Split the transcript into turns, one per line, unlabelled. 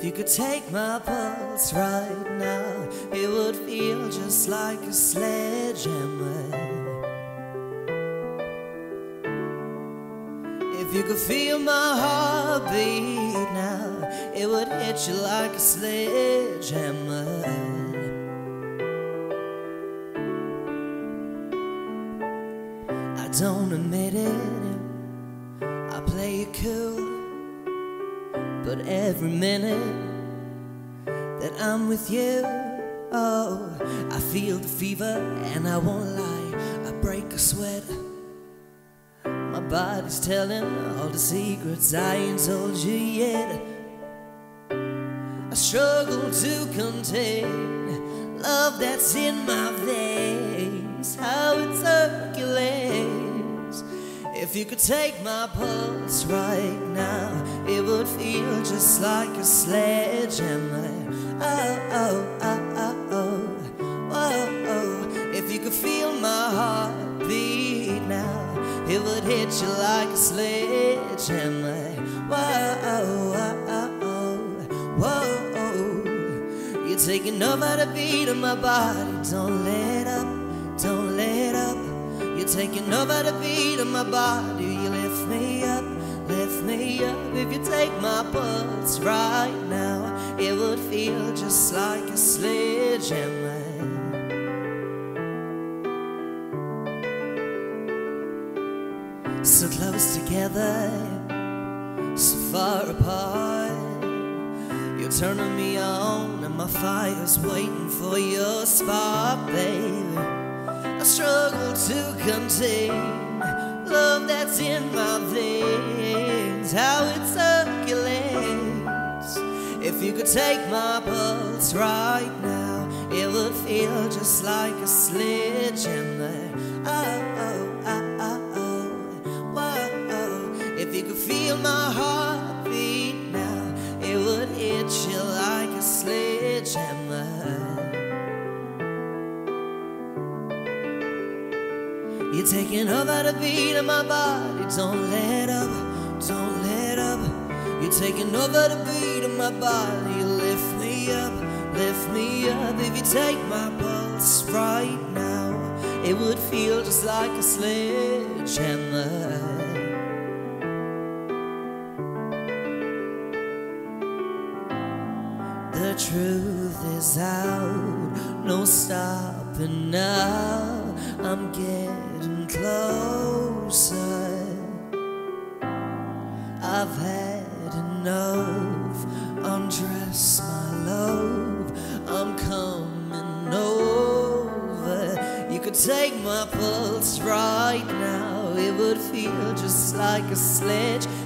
you could take my pulse right now, it would feel just like a sledgehammer. If you could feel my heartbeat now, it would hit you like a sledgehammer. I don't admit it, I play it cool, but every minute that I'm with you, oh, I feel the fever and I won't lie, I break a sweat. My body's telling all the secrets I ain't told you yet. I struggle to contain love that's in my veins, how it circulates. If you could take my pulse right now, it would feel just like a sledgehammer. Oh, oh, oh, oh, oh, oh, oh. If you could feel my heartbeat now, it would hit you like a sledgehammer. Whoa, oh, oh, oh, whoa, oh. You're taking over the beat of my body. Don't let up, don't let up. You're taking over the beat of my body. You lift me up, lift me up. If you take my pulse right now, it would feel just like a sledgehammer. So close together, so far apart. You're turning me on and my fire's waiting for your spark, baby. I struggle to contain love that's in my veins, how it circulates. If you could take my pulse right now, it would feel just like a sledgehammer. Oh, oh, oh, oh, oh, whoa, oh. If you could feel my heartbeat now, it would hit you like a sledgehammer. You're taking over the beat of my body. Don't let up, don't let up. You're taking over the beat of my body. You lift me up, lift me up. If you take my pulse right now, it would feel just like a sledgehammer. The truth is out, no stopping now. I'm getting closer. I've had enough. Undress my love, I'm coming over. You could take my pulse right now, it would feel just like a sledgehammer.